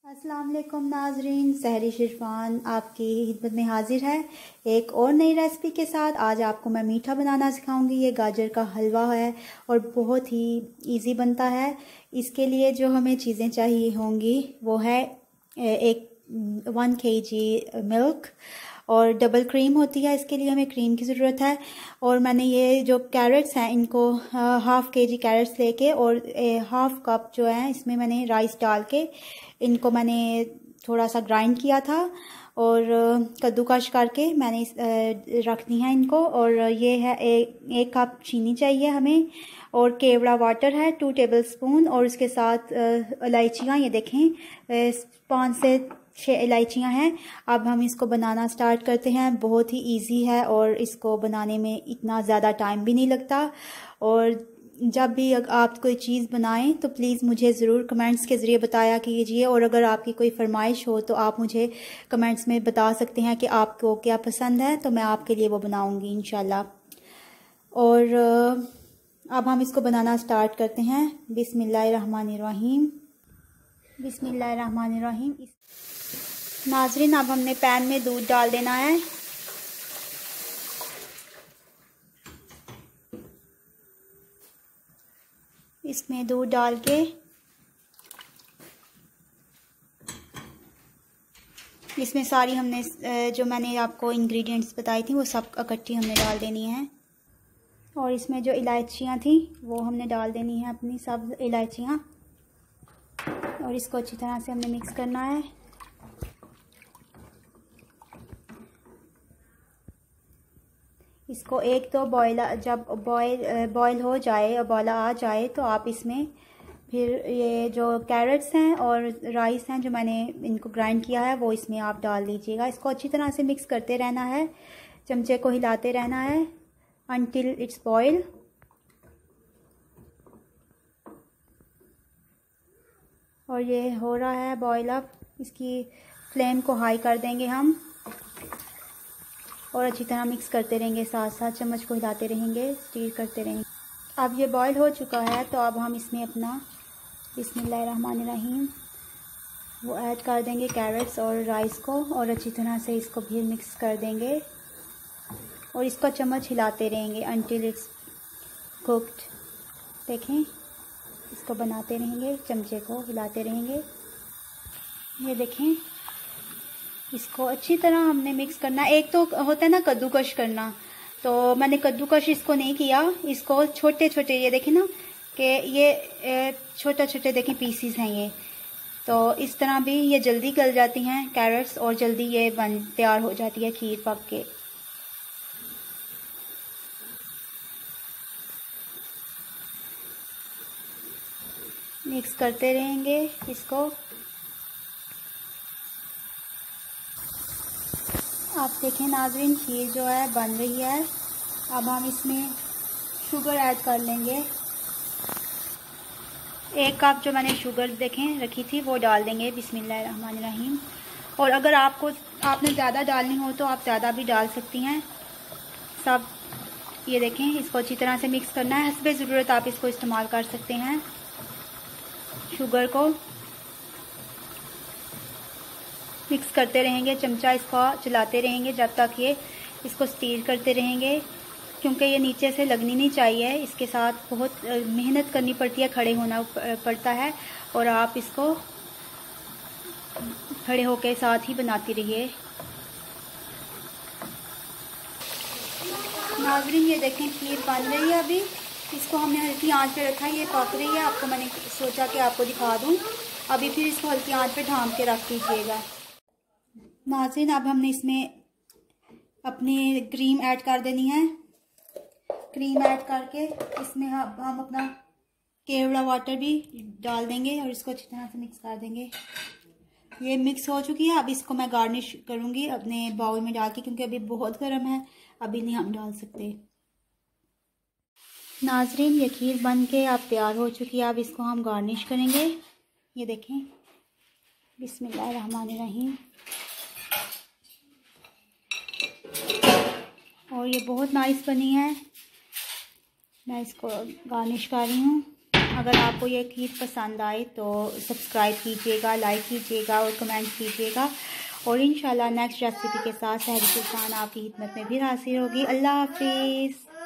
अस्सलाम वालेकुम नाजरीन, सहरी शिरफान आपकी खिदमत में हाजिर है एक और नई रेसिपी के साथ। आज आपको मैं मीठा बनाना सिखाऊंगी। ये गाजर का हलवा है और बहुत ही इजी बनता है। इसके लिए जो हमें चीज़ें चाहिए होंगी वो है 1 kg मिल्क और डबल क्रीम होती है। इसके लिए हमें क्रीम की ज़रूरत है। और मैंने ये जो कैरेट्स हैं इनको 1/2 kg कैरेट्स लेके और 1/2 कप जो है इसमें मैंने राइस डाल के इनको मैंने थोड़ा सा ग्राइंड किया था और कद्दूकश करके मैंने रखनी है इनको। और ये है एक कप चीनी चाहिए हमें और केवड़ा वाटर है 2 टेबलस्पून और इसके साथ इलायचियाँ, ये देखें 5 से 6 इलायचियाँ हैं। अब हम इसको बनाना स्टार्ट करते हैं। बहुत ही इजी है और इसको बनाने में इतना ज़्यादा टाइम भी नहीं लगता। और जब भी आप कोई चीज़ बनाएं तो प्लीज़ मुझे ज़रूर कमेंट्स के ज़रिए बताया कीजिए। और अगर आपकी कोई फरमाइश हो तो आप मुझे कमेंट्स में बता सकते हैं कि आपको क्या पसंद है, तो मैं आपके लिए वो बनाऊंगी इंशाल्लाह। और अब हम इसको बनाना स्टार्ट करते हैं। बिस्मिल्लाहिर्रहमानिर्रहीम, बिस्मिल्लाहिर्रहमानिर्रहीम। नाज़रीन, अब हमने पैन में दूध डाल देना है। इसमें दूध डाल के इसमें सारी हमने जो मैंने आपको इंग्रेडिएंट्स बताई थी वो सब इकट्ठी हमने डाल देनी है। और इसमें जो इलायचियाँ थी वो हमने डाल देनी है, अपनी सब इलायचियाँ। और इसको अच्छी तरह से हमने मिक्स करना है। इसको एक तो जब बॉयल हो जाए, उबाला आ जाए, तो आप इसमें फिर ये जो कैरेट्स हैं और राइस हैं जो मैंने इनको ग्राइंड किया है वो इसमें आप डाल दीजिएगा। इसको अच्छी तरह से मिक्स करते रहना है, चमचे को हिलाते रहना है until it's boil। और ये हो रहा है बॉयल अप। इसकी फ्लेम को हाई कर देंगे हम और अच्छी तरह मिक्स करते रहेंगे, साथ साथ चम्मच को हिलाते रहेंगे, स्टीर करते रहेंगे। अब ये बॉयल हो चुका है तो अब हम इसमें अपना बिस्मिल्लाहिर्रहमानिर्रहीम वो ऐड कर देंगे कैरेट्स और राइस को और अच्छी तरह से इसको भी मिक्स कर देंगे और इसको चम्मच हिलाते रहेंगे until it's cooked। देखें, इसको बनाते रहेंगे, चमचे को हिलाते रहेंगे। ये देखें, इसको अच्छी तरह हमने मिक्स करना। एक तो होता है ना कद्दूकश करना, तो मैंने कद्दूकश इसको नहीं किया। इसको छोटे छोटे, ये देखें ना कि ये छोटे छोटे देखें पीसीस हैं ये, तो इस तरह भी ये जल्दी गल जाती हैं कैरेट्स और जल्दी ये तैयार हो जाती है खीर पक के। मिक्स करते रहेंगे इसको। आप देखें नाज़रीन, खीर जो है बन रही है। अब हम इसमें शुगर ऐड कर लेंगे। 1 कप जो मैंने शुगर देखें रखी थी वो डाल देंगे बिस्मिल्लाहिर्रहमानिर्रहीम। और अगर आपने ज़्यादा डालनी हो तो आप ज़्यादा भी डाल सकती हैं सब। ये देखें, इसको अच्छी तरह से मिक्स करना है। हस्बे ज़रूरत आप इसको इस्तेमाल कर सकते हैं। शुगर को मिक्स करते रहेंगे, चमचा इसको चलाते रहेंगे जब तक ये इसको स्टीर करते रहेंगे, क्योंकि ये नीचे से लगनी नहीं चाहिए। इसके साथ बहुत मेहनत करनी पड़ती है, खड़े होना पड़ता है और आप इसको खड़े होकर साथ ही बनाती रहिए। नाज़रीन, ये देखें खीर बन रही है। अभी इसको हमने हल्की आंच पे रखा है, ये पक रही है। आपको मैंने सोचा कि आपको दिखा दूं। अभी फिर इसको हल्की आंच पे ढांप के रख दीजिएगा। नाज़रीन, अब हमने इसमें अपनी क्रीम ऐड कर देनी है। क्रीम ऐड करके इसमें हम अपना केवड़ा वाटर भी डाल देंगे और इसको अच्छी तरह से मिक्स कर देंगे। ये मिक्स हो चुकी है। अब इसको मैं गार्निश करूँगी अपने बाउल में डाल के, क्योंकि अभी बहुत गर्म है, अभी नहीं हम डाल सकते। नाज़रीन, ये खीर बन के अब तैयार हो चुकी है। अब इसको हम गार्निश करेंगे। ये देखें, बिस्मिल्लाहिर्रहमानिर्रहीम। और ये बहुत नाइस बनी है। मैं इसको गार्निश कर रही हूँ। अगर आपको ये खीर पसंद आए तो सब्सक्राइब कीजिएगा, लाइक कीजिएगा और कमेंट कीजिएगा। और इंशाल्लाह नेक्स्ट रेसिपी के साथ सहरी शिरफान आपकी खिदमत में भी हाजिर होगी। अल्लाह हाफिज़।